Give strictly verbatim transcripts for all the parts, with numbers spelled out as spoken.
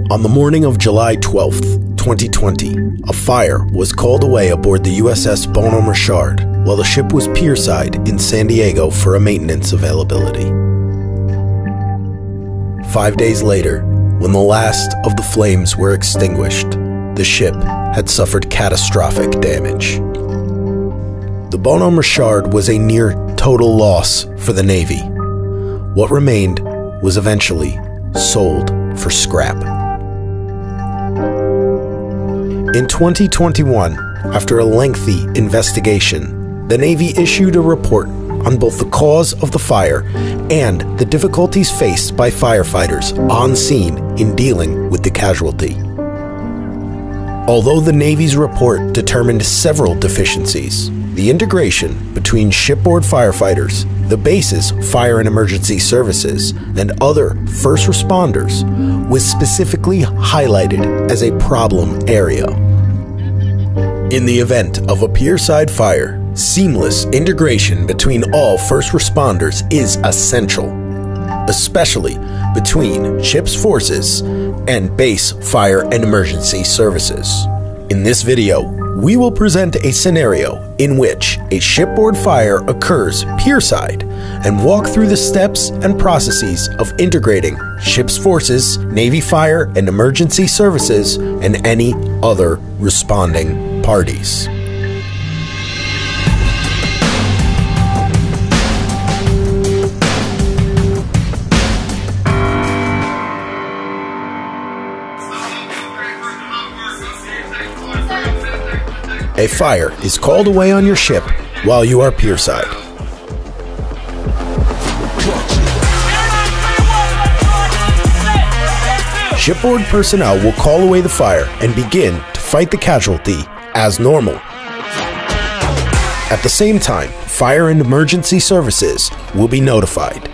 On the morning of July twelfth, twenty twenty, a fire was called away aboard the U S S Bonhomme Richard while the ship was pierside in San Diego for a maintenance availability. Five days later, when the last of the flames were extinguished, the ship had suffered catastrophic damage. The Bonhomme Richard was a near total loss for the Navy. What remained was eventually sold for scrap. In twenty twenty-one, after a lengthy investigation, the Navy issued a report on both the cause of the fire and the difficulties faced by firefighters on scene in dealing with the casualty. Although the Navy's report determined several deficiencies, the integration between shipboard firefighters, the base's fire and emergency services, and other first responders was specifically highlighted as a problem area. In the event of a pierside fire, seamless integration between all first responders is essential, especially between ship's forces and base fire and emergency services. In this video, we will present a scenario in which a shipboard fire occurs pierside and walk through the steps and processes of integrating ship's forces, Navy fire and emergency services, and any other responding parties. A fire is called away on your ship while you are pierside. Shipboard personnel will call away the fire and begin to fight the casualty as normal. At the same time, fire and emergency services will be notified.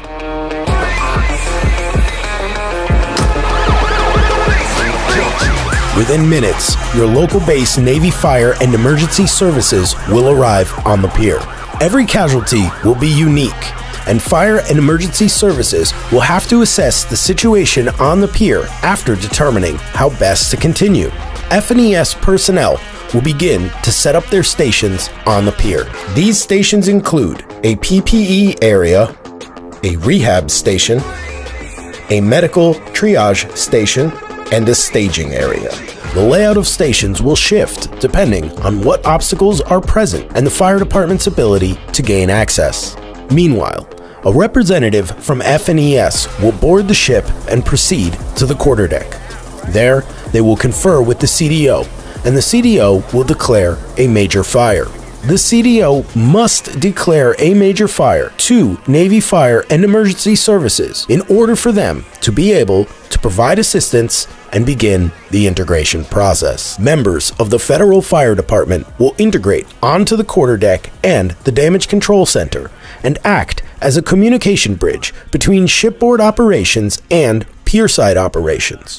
Within minutes, your local base Navy Fire and Emergency Services will arrive on the pier. Every casualty will be unique, and Fire and Emergency Services will have to assess the situation on the pier after determining how best to continue. F and E S personnel will begin to set up their stations on the pier. These stations include a P P E area, a rehab station, a medical triage station, and a staging area. The layout of stations will shift depending on what obstacles are present and the fire department's ability to gain access. Meanwhile, a representative from F and E S will board the ship and proceed to the quarterdeck. There, they will confer with the C D O, and the C D O will declare a major fire. The C D O must declare a major fire to Navy Fire and Emergency Services in order for them to be able to provide assistance and begin the integration process. Members of the Federal Fire Department will integrate onto the quarterdeck and the Damage Control Center and act as a communication bridge between shipboard operations and pierside operations.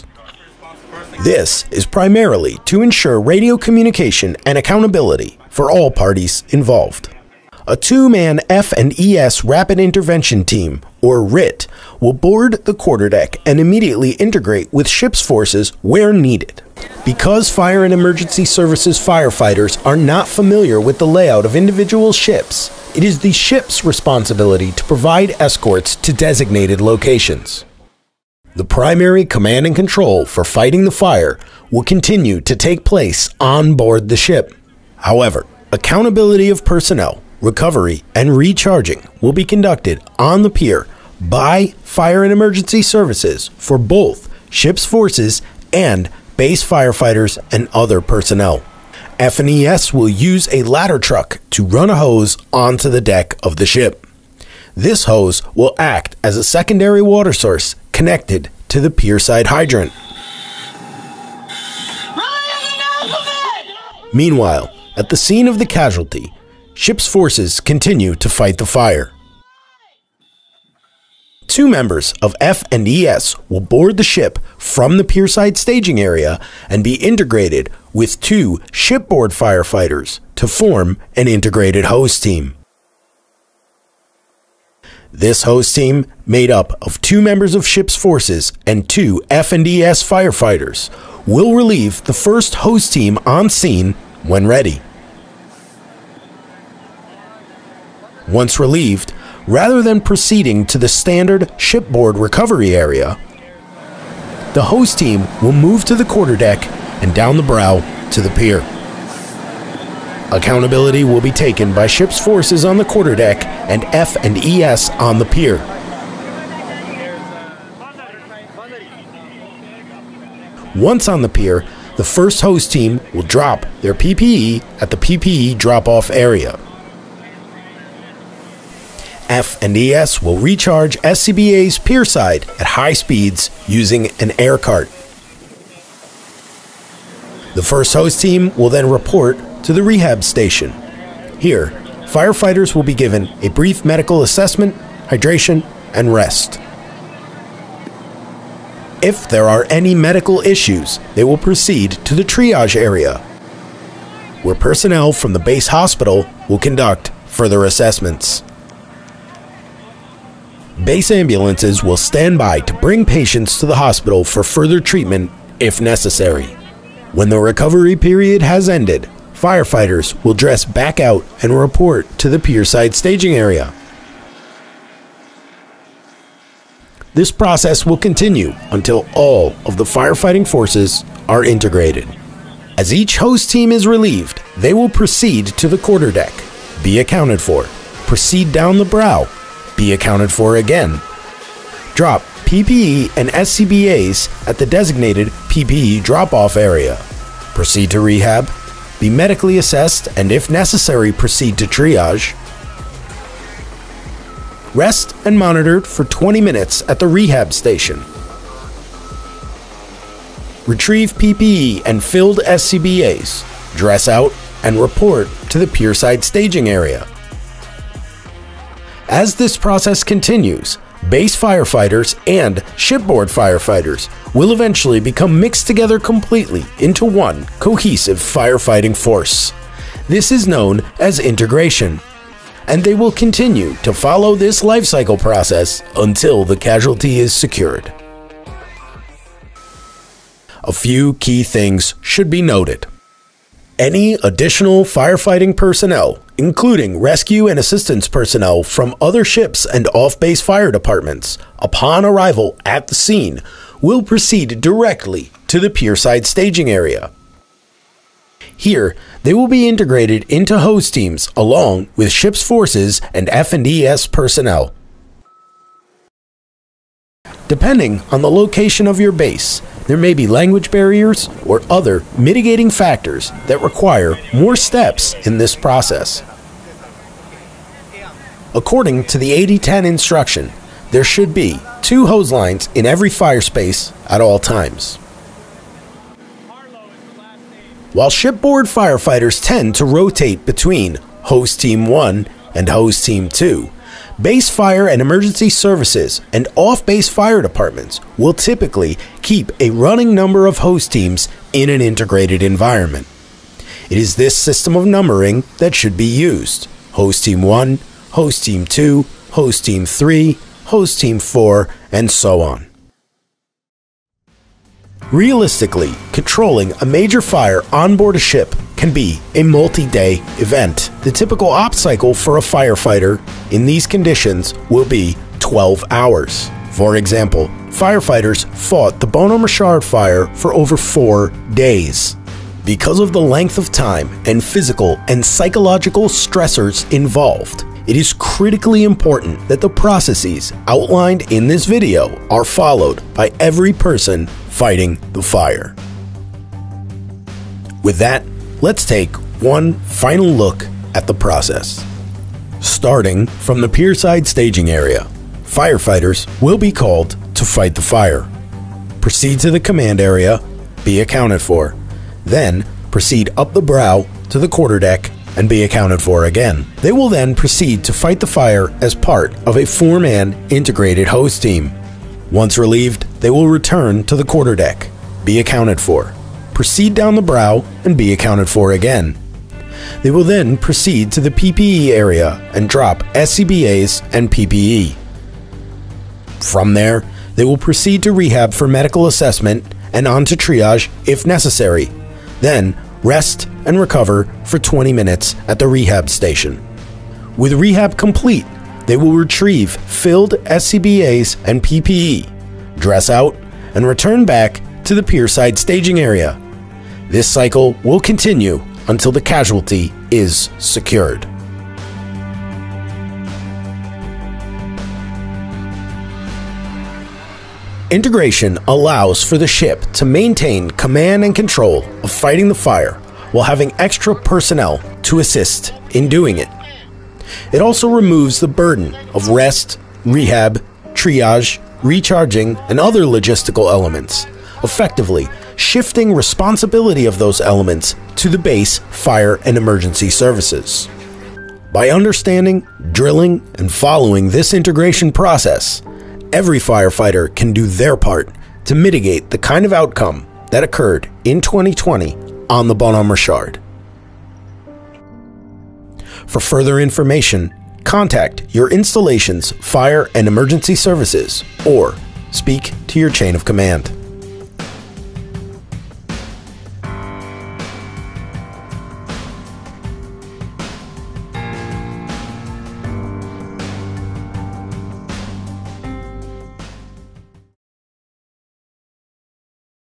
This is primarily to ensure radio communication and accountability for all parties involved. A two-man F and E S Rapid Intervention Team, or R I T, will board the quarterdeck and immediately integrate with ship's forces where needed. Because Fire and Emergency Services firefighters are not familiar with the layout of individual ships, it is the ship's responsibility to provide escorts to designated locations. The primary command and control for fighting the fire will continue to take place on board the ship. However, accountability of personnel, recovery, and recharging will be conducted on the pier by Fire and Emergency Services for both ship's forces and base firefighters and other personnel. F and E S will use a ladder truck to run a hose onto the deck of the ship. This hose will act as a secondary water source connected to the pierside hydrant. Meanwhile, at the scene of the casualty, ship's forces continue to fight the fire. Two members of F and E S will board the ship from the pierside staging area and be integrated with two shipboard firefighters to form an integrated hose team. This host team, made up of two members of ship's forces and two F and E S firefighters, will relieve the first host team on scene when ready. Once relieved, rather than proceeding to the standard shipboard recovery area, the host team will move to the quarterdeck and down the brow to the pier. Accountability will be taken by ship's forces on the quarterdeck and F and E S on the pier. Once on the pier, the first host team will drop their P P E at the P P E drop-off area. F and E S will recharge S C B A's pierside at high speeds using an air cart. The first host team will then report to the rehab station. Here, firefighters will be given a brief medical assessment, hydration, and rest. If there are any medical issues, they will proceed to the triage area, where personnel from the base hospital will conduct further assessments. Base ambulances will stand by to bring patients to the hospital for further treatment if necessary. When the recovery period has ended, firefighters will dress back out and report to the pierside staging area. This process will continue until all of the firefighting forces are integrated. As each host team is relieved, they will proceed to the quarterdeck, be accounted for, proceed down the brow, be accounted for again, drop P P E and S C B As at the designated P P E drop-off area, proceed to rehab, be medically assessed, and if necessary, proceed to triage, rest and monitored for twenty minutes at the rehab station, retrieve P P E and filled S C B As, dress out, and report to the pierside staging area. As this process continues, base firefighters and shipboard firefighters will eventually become mixed together completely into one cohesive firefighting force. This is known as integration, and they will continue to follow this life cycle process until the casualty is secured. A few key things should be noted. Any additional firefighting personnel, including rescue and assistance personnel from other ships and off-base fire departments, upon arrival at the scene, will proceed directly to the pierside staging area. Here, they will be integrated into host teams along with ship's forces and F and E S personnel. Depending on the location of your base, there may be language barriers or other mitigating factors that require more steps in this process. According to the eighty ten instruction, there should be two hose lines in every fire space at all times. While shipboard firefighters tend to rotate between Host Team one and Host Team two, base fire and emergency services and off-base fire departments will typically keep a running number of host teams in an integrated environment. It is this system of numbering that should be used: Host Team one, Host Team two, Host Team three, Host Team four, and so on. Realistically, controlling a major fire on board a ship can be a multi-day event. The typical op cycle for a firefighter in these conditions will be twelve hours. For example, firefighters fought the Bono Machard fire for over four days. Because of the length of time and physical and psychological stressors involved, it is critically important that the processes outlined in this video are followed by every person fighting the fire. With that, let's take one final look at the process. Starting from the pierside staging area, firefighters will be called to fight the fire. Proceed to the command area, be accounted for. Then proceed up the brow to the quarterdeck and be accounted for again. They will then proceed to fight the fire as part of a four-man integrated host team. Once relieved, they will return to the quarterdeck, be accounted for, proceed down the brow, and be accounted for again. They will then proceed to the P P E area and drop S C B As and P P E. From there, they will proceed to rehab for medical assessment and on to triage if necessary. Then, rest and recover for twenty minutes at the rehab station. With rehab complete, they will retrieve filled S C B As and P P E, dress out, and return back to the pierside staging area. This cycle will continue until the casualty is secured. Integration allows for the ship to maintain command and control of fighting the fire while having extra personnel to assist in doing it. It also removes the burden of rest, rehab, triage, recharging, and other logistical elements, effectively shifting responsibility of those elements to the base fire and emergency services. By understanding, drilling, and following this integration process, every firefighter can do their part to mitigate the kind of outcome that occurred in twenty twenty on the Bonhomme Richard. For further information, contact your installation's fire and emergency services or speak to your chain of command.